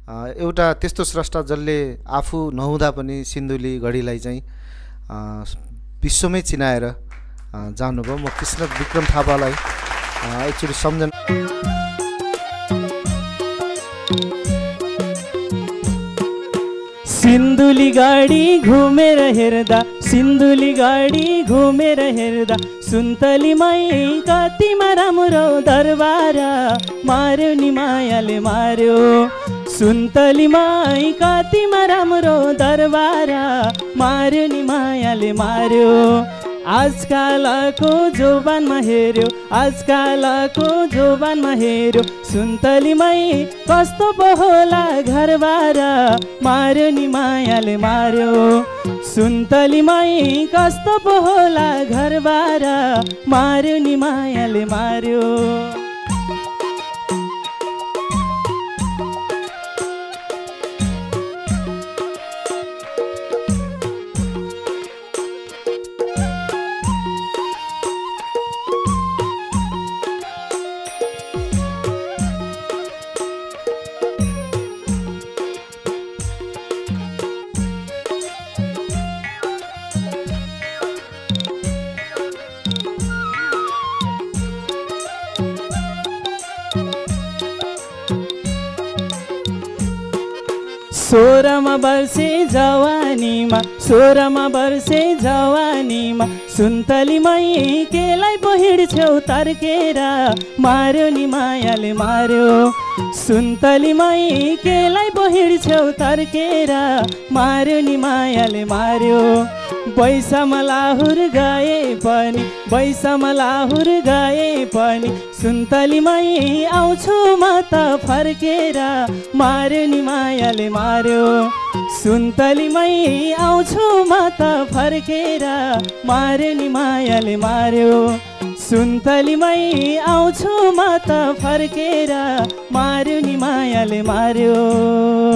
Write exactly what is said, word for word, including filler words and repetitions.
एउटा त्यस्तो स्रष्टा जसले आफू नहुँदा पनि सिन्धुली गढीलाई चाहिँ विश्वमै चिनाएर जानुभयो। म कृष्ण विक्रम थापालाई एकचोटि सम्झना सिन्धुली गाडी घुमेर हेर्दा सिन्धुली गाडी घुमेर हेर्दा सुन्तलीमै कतिमा राम्रो दरबार मार्यो नि मायाले मार्यो सुन्तलीमै कतिमा राम्रो दरबार मार्यो नि मायाले मार्यो आजकालको जोबानमा हेर्यो आजकालको जोबानमा हेर्यो सुन्तलीमै कस्तो पो होला घरबार मार्यो नि मायाले मार्यो सुन्तलीमै कस्तो पो होला घरबार मार्यो नि मायाले मार्यो। सोह्रमा वर्षे जवानीमा सोह्रमा वर्षे जवानीमा सुन्तलीमै केलाई पो हिँड्छौ तर्केर मार्यो नि मायाले मार्यो सुन्तलीमै केलाई पो हिँड्छौ तर्केर मार्यो नि मायाले मार्यो बैसामा लाहुर गए पनि बैसामा लाहुर गए पनि सुन्तलीमै आउँछु म त फर्केर मार्यो नि मायाले मार्यो सुन्तलीमै आउँछु म त फर्केर मार्यो नि मायाले मार्यो सुन्तलीमै आउँछु म त फर्केर मार्यो नि मायाले मार्यो।